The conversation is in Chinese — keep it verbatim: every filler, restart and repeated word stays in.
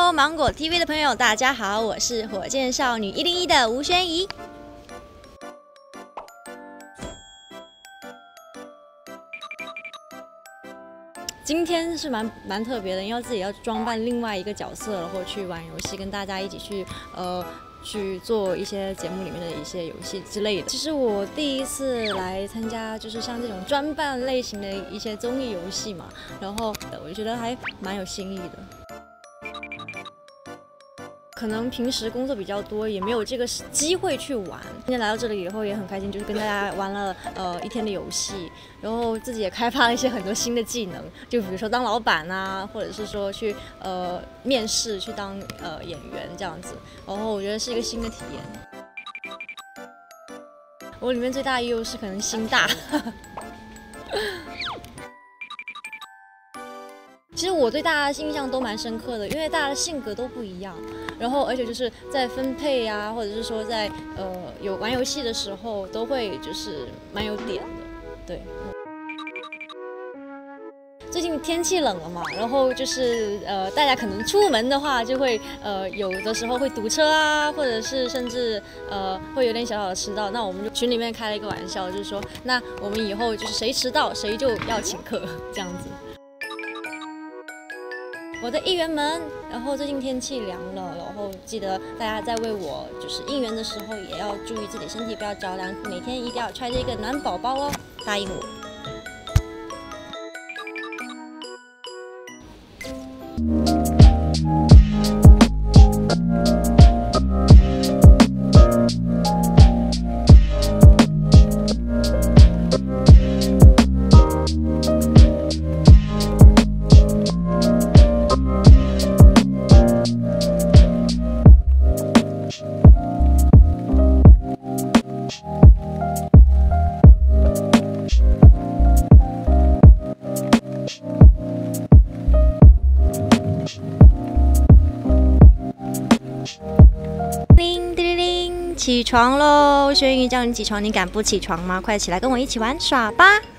Hello， 芒果 T V 的朋友，大家好，我是火箭少女一零一的吴宣仪。今天是蛮蛮特别的，因为自己要装扮另外一个角色，然后去玩游戏，跟大家一起去呃。 去做一些节目里面的一些游戏之类的。其实我第一次来参加，就是像这种专扮类型的一些综艺游戏嘛，然后我觉得还蛮有新意的。可能平时工作比较多，也没有这个机会去玩。今天来到这里以后也很开心，就是跟大家玩了呃一天的游戏，然后自己也开发了一些很多新的技能，就比如说当老板啊，或者是说去呃面试去当呃演员这样子。然后我觉得是一个新的体验。我里面最大的优势可能心大。其实我对大家的印象都蛮深刻的，因为大家的性格都不一样，然后而且就是在分配啊，或者是说在呃有玩游戏的时候，都会就是蛮有点的，对。最近天气冷了嘛，然后就是呃大家可能出门的话，就会呃有的时候会堵车啊，或者是甚至呃会有点小小的迟到。那我们就群里面开了一个玩笑，就是说，那我们以后就是谁迟到谁就要请客这样子。 我的艺员们，然后最近天气凉了，然后记得大家在为我就是应援的时候，也要注意自己身体不要着凉，每天一定要揣着一个暖宝宝哦，答应我。叮叮铃，起床喽！轩宇叫你起床，你敢不起床吗？快起来跟我一起玩耍吧！